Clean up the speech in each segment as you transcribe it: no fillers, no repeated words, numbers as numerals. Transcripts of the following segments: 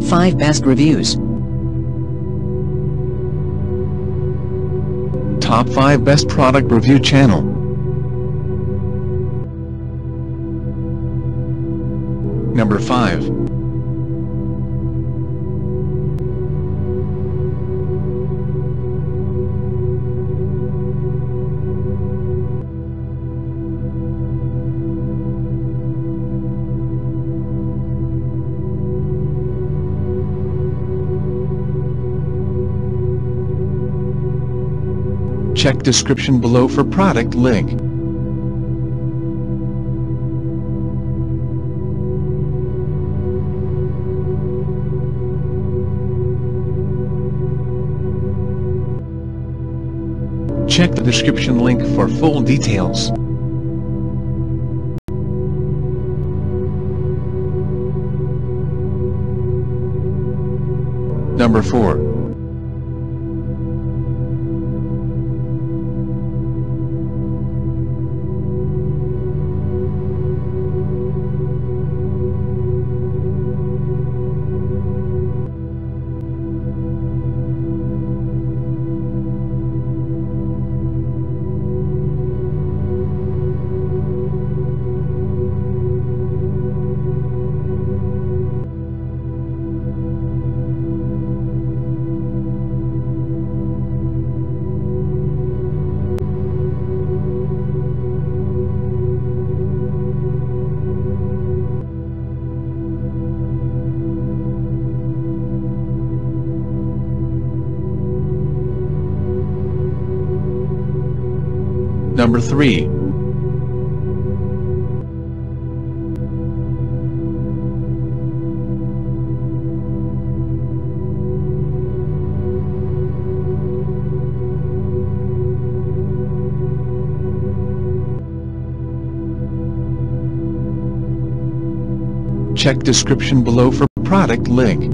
5 Best Reviews. Top 5 Best Product Review Channel. Number 5. Check description below for product link. Check the description link for full details. Number 4. Number 3. Check description below for product link.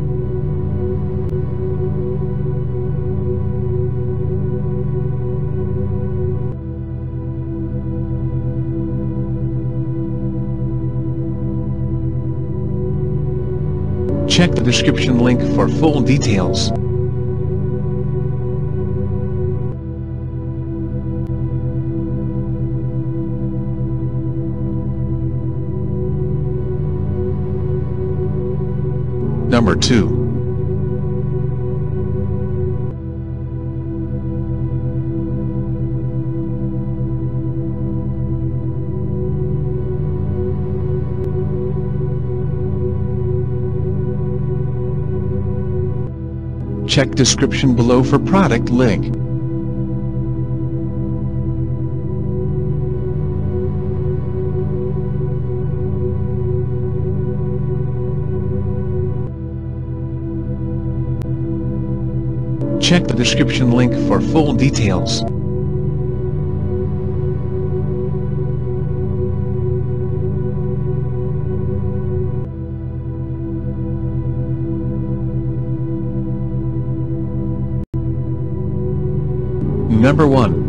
Check the description link for full details. Number 2. Check description below for product link. Check the description link for full details. Number 1.